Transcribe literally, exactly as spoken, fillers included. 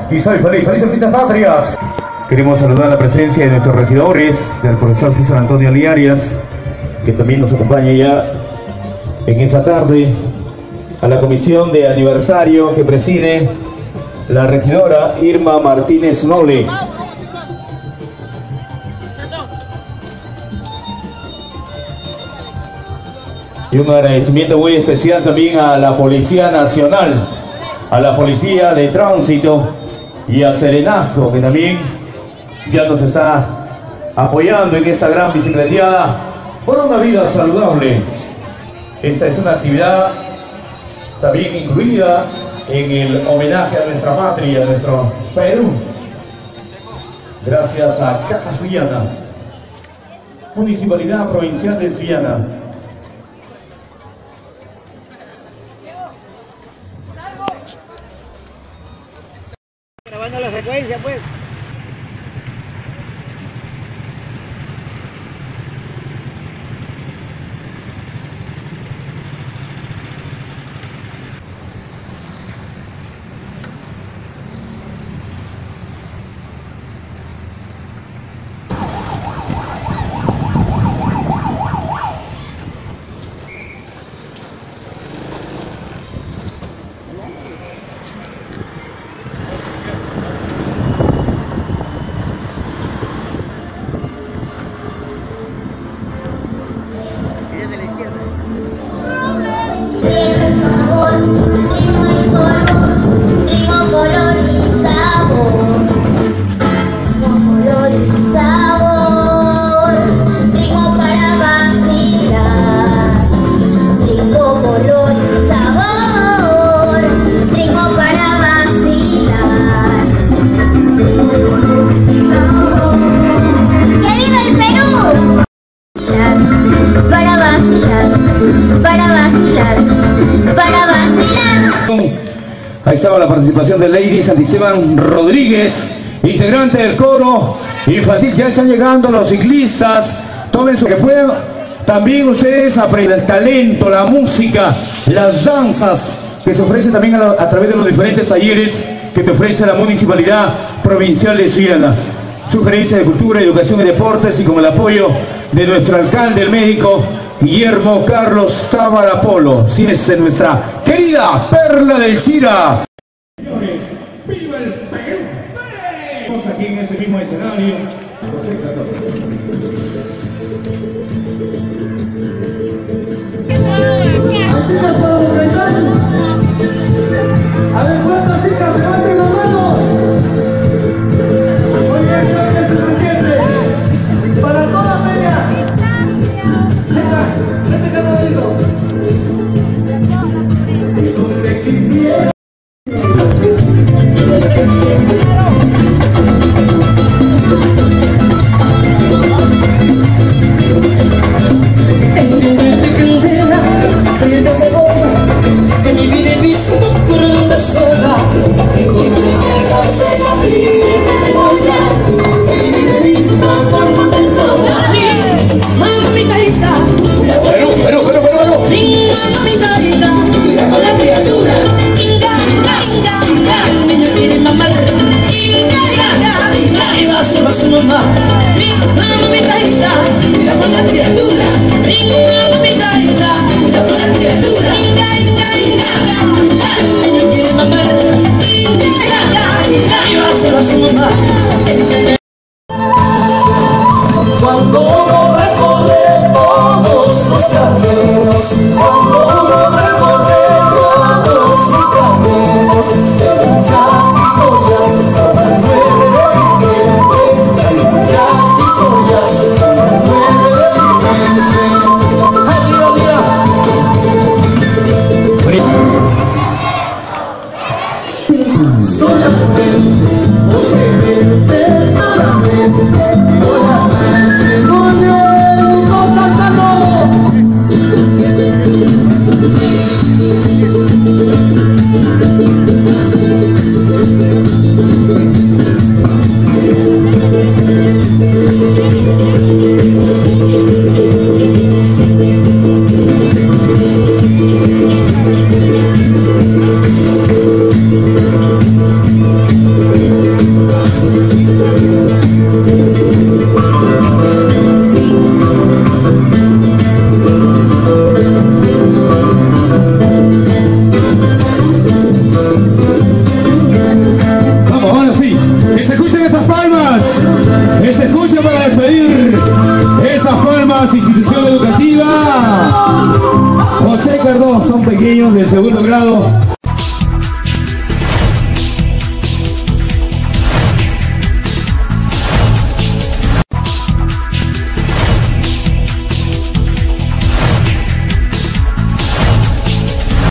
Y soy feliz, felices fiestas patrias. Queremos saludar la presencia de nuestros regidores, del profesor César Antonio Liarias, que también nos acompaña ya en esta tarde, a la comisión de aniversario que preside la regidora Irma Martínez Nole. Y un agradecimiento muy especial también a la Policía Nacional, a la Policía de Tránsito y a Serenazo, que también ya nos está apoyando en esta gran bicicleteada por una vida saludable. Esta es una actividad también incluida en el homenaje a nuestra patria, a nuestro Perú. Gracias a Caja Sullana, Municipalidad Provincial de Sullana. Grabando la secuencia, pues. Ahí estaba la participación de Lady Santisteban Rodríguez, integrante del coro infantil. Ya están llegando los ciclistas. Tomen su que puedan. También ustedes aprenden el talento, la música, las danzas que se ofrecen también a, la, a través de los diferentes talleres que te ofrece la Municipalidad Provincial de Sullana. Sugerencia de Cultura, Educación y Deportes, y con el apoyo de nuestro alcalde, el médico Guillermo Carlos Tábara Polo. Sí, es de nuestra querida Perla del Chira. Señores, ¡viva el Perú! Estamos aquí en ese mismo escenario. José a ver, ¿cuántas chicas levanten las manos? Muy bien, creo que se resiente. Para todas ellas. Venga, este carnalito. Si tú me quisieras. Cuando uno recorre todos sus caminos, cuando uno recorre todos sus caminos, hay muchas historias como el nueve de diciembre, hay muchas historias como el nueve de diciembre. ¡Ay, mira, mira! Solamente, porque solamente, Thank you. más, institución educativa José Cardoso, son pequeños del segundo grado.